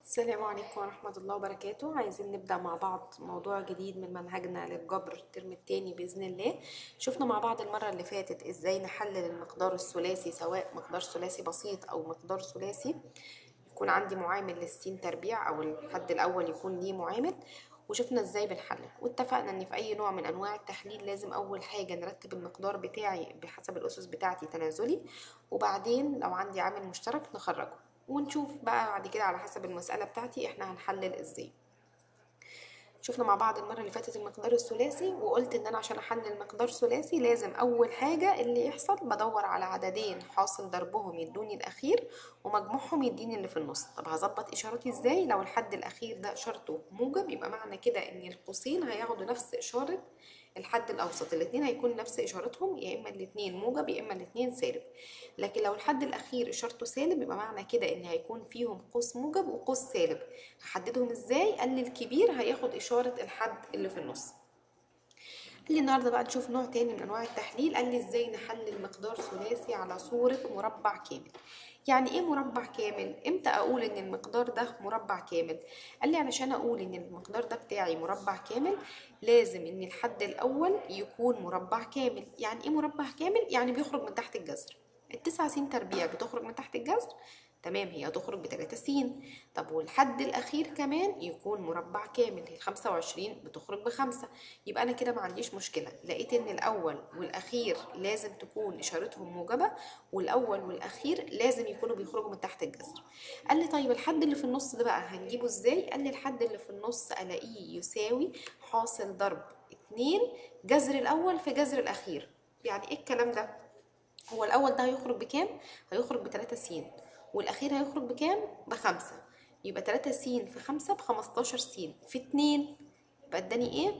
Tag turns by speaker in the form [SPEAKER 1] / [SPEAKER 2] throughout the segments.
[SPEAKER 1] السلام عليكم ورحمة الله وبركاته. عايزين نبدأ مع بعض موضوع جديد من منهجنا للجبر الترم التاني بإذن الله. شفنا مع بعض المرة اللي فاتت ازاي نحلل المقدار الثلاثي، سواء مقدار ثلاثي بسيط أو مقدار ثلاثي يكون عندي معامل للسين تربيع أو الحد الأول يكون ليه معامل، وشفنا ازاي بنحلل. واتفقنا ان في اي نوع من انواع التحليل لازم اول حاجة نرتب المقدار بتاعي بحسب الاسس بتاعتي تنازلي، وبعدين لو عندي عامل مشترك نخرجه، ونشوف بقى بعد كده على حسب المسألة بتاعتي احنا هنحلل ازاي. شفنا مع بعض المرة اللي فاتت المقدار الثلاثي، وقلت ان انا عشان احلل مقدار ثلاثي لازم اول حاجة اللي يحصل بدور على عددين حاصل ضربهم يدوني الاخير ومجموعهم يديني اللي في النص. طب هظبط اشارتي ازاي؟ لو الحد الاخير ده اشارته موجب يبقى معنى كده ان القوسين هياخدوا نفس اشارة الحد الاوسط، الاتنين هيكون نفس اشارتهم، يا اما الاتنين موجب يا اما الاتنين سالب. لكن لو الحد الاخير اشارته سالب يبقى معنى كده ان هيكون فيهم قوس موجب وقوس سالب. هحددهم ازاي؟ قال لي الكبير هياخد اشارة الحد اللي في النص. قال لي النهارده بقى نشوف نوع تاني من انواع التحليل. قال لي ازاي نحلل مقدار ثلاثي على صورة مربع كامل. يعني ايه مربع كامل؟ امتى اقول ان المقدار ده مربع كامل؟ قال لي علشان اقول ان المقدار ده بتاعي مربع كامل لازم ان الحد الاول يكون مربع كامل. يعني ايه مربع كامل؟ يعني بيخرج من تحت الجذر. التسعة س تربيع بتخرج من تحت الجذر، تمام، هي هتخرج بتلاتة س. طب والحد الأخير كمان يكون مربع كامل، هي 25 بتخرج بخمسة. يبقى أنا كده ما عنديش مشكلة، لقيت إن الأول والأخير لازم تكون إشارتهم موجبة، والأول والأخير لازم يكونوا بيخرجوا من تحت الجذر. قال لي طيب الحد اللي في النص ده بقى هنجيبه إزاي؟ قال لي الحد اللي في النص ألاقيه يساوي حاصل ضرب 2 جذر الأول في جذر الأخير. يعني إيه الكلام ده؟ هو الأول ده هيخرج بكام؟ هيخرج بتلاتة س، والأخير هيخرج بكام؟ بخمسة. يبقى تلاتة س في خمسة بخمستاشر س في اتنين، يبقى اداني ايه؟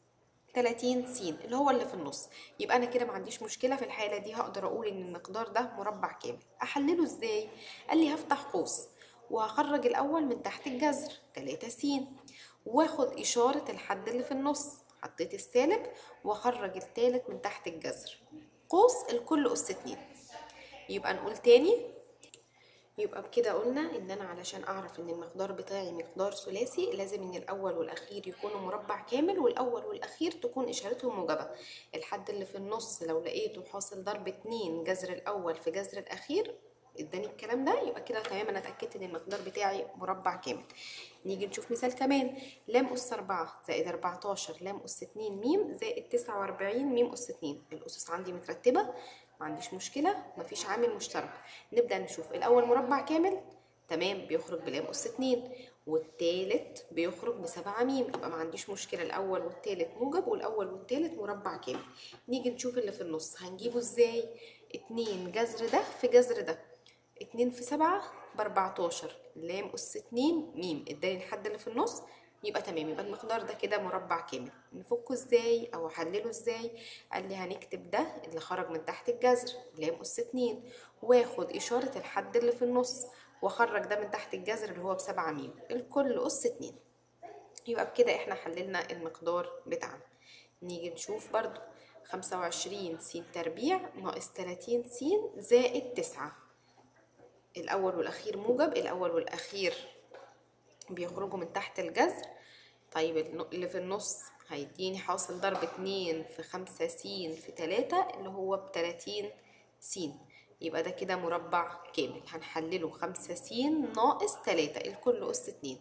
[SPEAKER 1] 30 س اللي هو اللي في النص. يبقى انا كده ما عنديش مشكله في الحاله دي، هقدر اقول ان المقدار ده مربع كامل. احلله ازاي؟ قال لي هفتح قوس وهخرج الاول من تحت الجذر 3 س، واخد اشاره الحد اللي في النص، حطيت السالب، واخرج التالت من تحت الجذر، قوس الكل اس 2. يبقى نقول تاني، يبقى بكده قلنا ان انا علشان اعرف ان المقدار بتاعي مقدار ثلاثي لازم ان الاول والاخير يكونوا مربع كامل، والاول والاخير تكون اشارتهم موجبة. الحد اللي في النص لو لقيته حاصل ضرب 2 جذر الاول في جذر الاخير اداني الكلام ده، يبقى كده تمام انا اتاكدت ان المقدار بتاعي مربع كامل. نيجي نشوف مثال كمان. لام اس 4 زائد 14 لام اس 2 ميم زائد 49 ميم اس 2. الاسس عندي مترتبه، ما عنديش مشكله، مفيش عامل مشترك. نبدا نشوف الاول مربع كامل، تمام، بيخرج بلام اس 2، والتالت بيخرج بسبعة ميم، يبقى ما عنديش مشكله، الاول والتالت موجب والاول والتالت مربع كامل. نيجي نشوف اللي في النص هنجيبه ازاي. 2 جذر ده في جذر ده، 2 في 7 ب14 لام أس 2 ميم اداني الحد اللي في النص. يبقى تمام، يبقى المقدار ده كده مربع كامل. نفكه ازاي او احلله ازاي؟ قال لي هنكتب ده اللي خرج من تحت الجذر لام أس 2، واخد إشارة الحد اللي في النص، واخرج ده من تحت الجذر اللي هو ب7 ميم الكل أس 2. يبقى بكده احنا حللنا المقدار بتاعنا. نيجي نشوف برضو 25 س تربيع ناقص 30 س زائد 9. الأول والأخير موجب، الأول والأخير بيخرجوا من تحت الجذر. طيب اللي في النص هيديني حاصل ضرب 2 في 5 س في 3 اللي هو ب30 س. يبقى ده كده مربع كامل. هنحلله 5 س ناقص 3 الكل أس 2.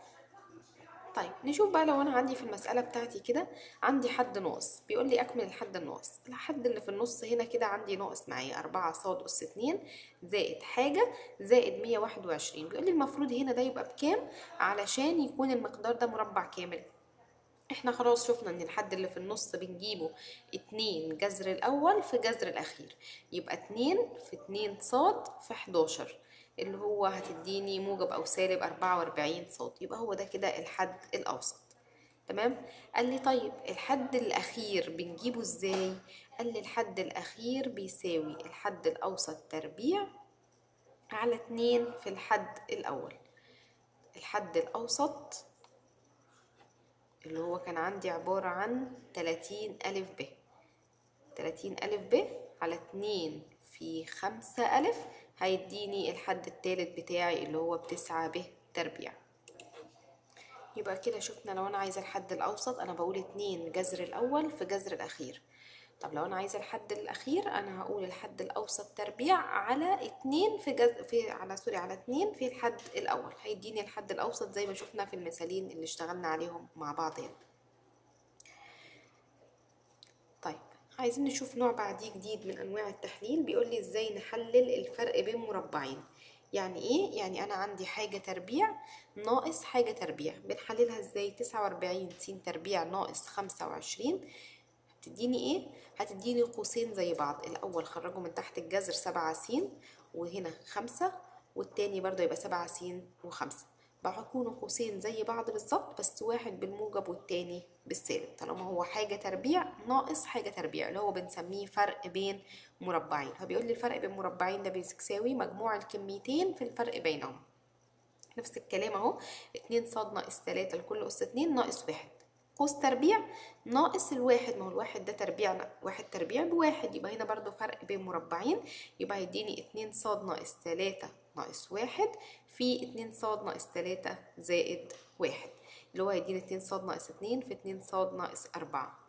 [SPEAKER 1] طيب نشوف بقى لو انا عندي في المسألة بتاعتي كده عندي حد ناقص، بيقول لي اكمل الحد الناقص. الحد اللي في النص هنا كده عندي ناقص معايا 4 ص أس 2 زائد حاجة زائد 121. بيقول لي المفروض هنا ده يبقى بكام علشان يكون المقدار ده مربع كامل. احنا خلاص شفنا ان الحد اللي في النص بنجيبه 2 جذر الاول في جذر الاخير، يبقى 2 في 2 صاد في 11 اللي هو هتديني موجب او سالب 44 صاد. يبقى هو ده كده الحد الاوسط، تمام. قال لي طيب الحد الاخير بنجيبه ازاي؟ قال لي الحد الاخير بيساوي الحد الاوسط تربيع على 2 في الحد الاول. الحد الاوسط اللي هو كان عندي عبارة عن 30 ألف ب، 30 ألف ب على 2 في 5 ألف هيديني الحد التالت بتاعي اللي هو ب9 ب تربيع. يبقى كده شفنا لو انا عايزة الحد الاوسط انا بقول 2 جذر الاول في جذر الاخير. طب لو انا عايزة الحد الاخير انا هقول الحد الاوسط تربيع على 2 في على 2 في الحد الاول، هيديني الحد الاوسط زي ما شفنا في المثالين اللي اشتغلنا عليهم مع بعض يعني. طيب عايزين نشوف نوع بعديه جديد من انواع التحليل، بيقول لي ازاي نحلل الفرق بين مربعين. يعني ايه؟ يعني انا عندي حاجة تربيع ناقص حاجة تربيع، بنحللها ازاي؟ 49 س تربيع ناقص 25 هتديني ايه؟ هتديني قوسين زي بعض، الاول خرجوا من تحت الجذر 7 س وهنا 5 والتاني برضه يبقى 7 س و5، بقى هيكونوا قوسين زي بعض بالظبط بس واحد بالموجب والتاني بالسالب، طالما هو حاجة تربيع ناقص حاجة تربيع اللي هو بنسميه فرق بين مربعين. فبيقول لي الفرق بين مربعين ده بيساوي مجموع الكميتين في الفرق بينهم. نفس الكلام اهو، 2 ص ناقص 3 لكل أس 2 ناقص 1 قوس تربيع ناقص الواحد، ما هو الواحد ده تربيع، واحد تربيع بواحد، يبقى هنا برضو فرق بين مربعين، يبقى هيديني 2 ص ناقص 3 ناقص 1 في 2 ص ناقص 3 زائد 1 اللي هو هيديني 2 ص ناقص 2 في 2 ص ناقص 4.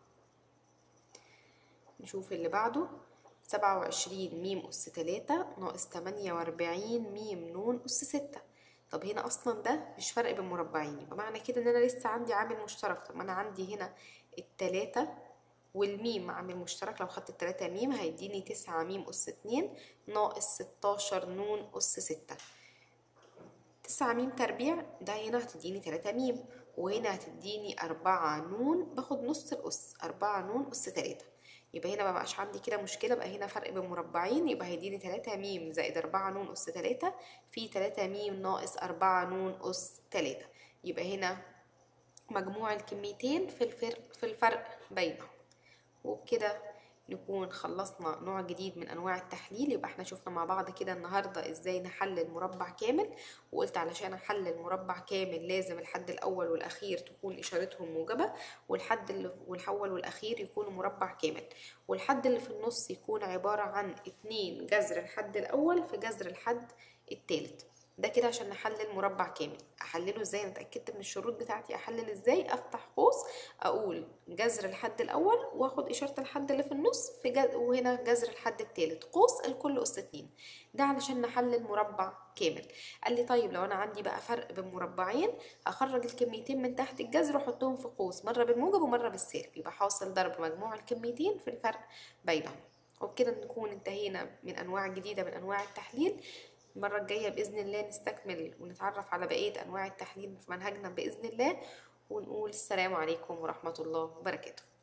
[SPEAKER 1] نشوف اللي بعده، 27 م أس 3 ناقص 48 م ن أس 6. طب هنا اصلا ده مش فرق بين مربعين، يبقى معنى كده ان انا لسه عندي عامل مشترك. طب ما انا عندي هنا التلاتة والميم عامل مشترك، لو خدت التلاتة ميم هيديني 9 م أس 2 ناقص 16 ن أس 6. 9 م تربيع ده هنا هتديني 3 م وهنا هتديني 4 ن، باخد نص الأس 4 ن أس 3، يبقى هنا مبقاش عندي كده مشكلة، بقى هنا فرق بين مربعين، يبقى هيديني 3 م زائد 4 ن أس 3 في 3 م ناقص 4 ن أس 3، يبقى هنا مجموع الكميتين في الفرق بينهم. وبكده نكون خلصنا نوع جديد من انواع التحليل. يبقى احنا شفنا مع بعض كده النهارده ازاي نحلل مربع كامل، وقلت علشان احلل مربع كامل لازم الحد الاول والاخير تكون اشارتهم موجبه، والاول والاخير يكونوا مربع كامل، والحد اللي في النص يكون عباره عن 2 جذر الحد الاول في جذر الحد الثالث. ده كده عشان نحلل مربع كامل. احلله ازاي؟ انا اتاكدت من الشروط بتاعتي، احلل ازاي؟ افتح قوس اقول جذر الحد الاول واخد اشاره الحد اللي في النص في وهنا جذر الحد الثالث قوس الكل اس 2، ده علشان نحلل مربع كامل. قال لي طيب لو انا عندي بقى فرق بين مربعين هخرج الكميتين من تحت الجذر واحطهم في قوس، مره بالموجب ومره بالسالب، يبقى حاصل ضرب مجموع الكميتين في الفرق بينهم. وبكده نكون انتهينا من انواع جديده من انواع التحليل. المرة الجاية بإذن الله نستكمل ونتعرف على بقية أنواع التحليل في منهجنا بإذن الله، ونقول السلام عليكم ورحمة الله وبركاته.